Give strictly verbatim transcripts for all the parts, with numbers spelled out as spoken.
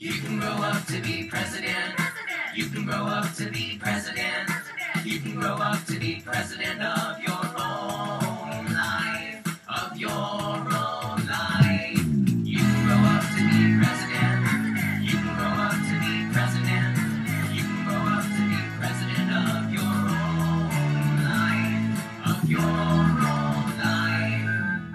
You can grow up to be president. You can grow up to be president. You can grow up to be president of your own life, of your own life. You can grow up to be president. You can grow up to be president. You can grow up to be president of your own life, of your own life.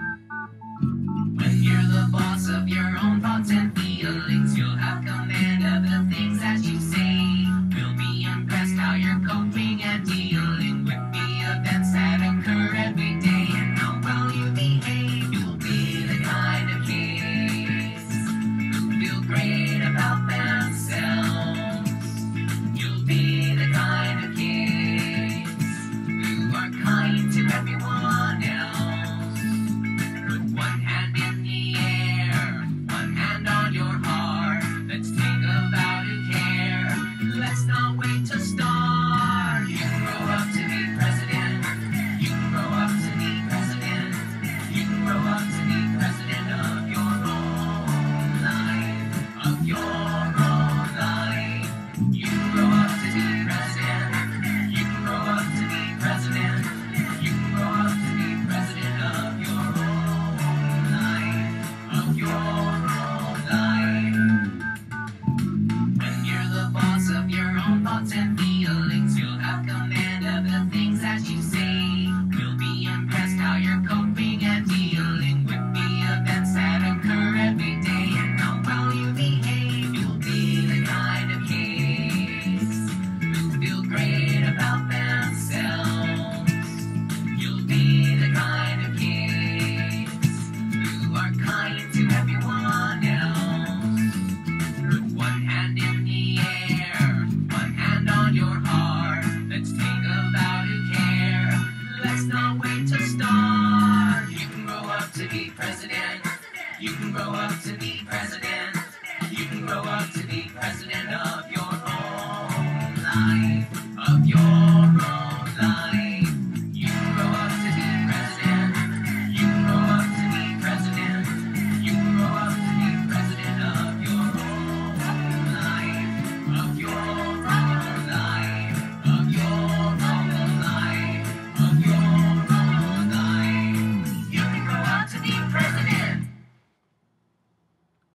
When you're the boss of your own thoughts and feelings, you'll have command of the things that you say. We'll be impressed how you're coping and dealing with the events that occur every day. And how well you behave, you'll be the kind of kids who feel great about themselves. You'll be the kind of kids who are kind to everyone else. Put one hand in the air, one hand on your heart. Let's take a vow to care. Let's not wait to start. You can grow up to be president. You can grow up to be president. You can grow up to be president of your own life, of your own life. You can grow up to be president. You can grow up to be president. You can grow up to be president of your own life, of your own life. When you're the boss of your own thoughts and feelings, you'll have command of the things that you say. We'll be impressed how you're coping and dealing with the events that occur every day. And how well you behave, you'll be the kind of kids who feel great about themselves. You'll be the kind of kids who are kind to everyone else. Put one hand in the air, one hand on your heart. Let's take a vow to care. Let's not wait to start. You can grow up to be president. You can grow up to be president. You can grow up to be president of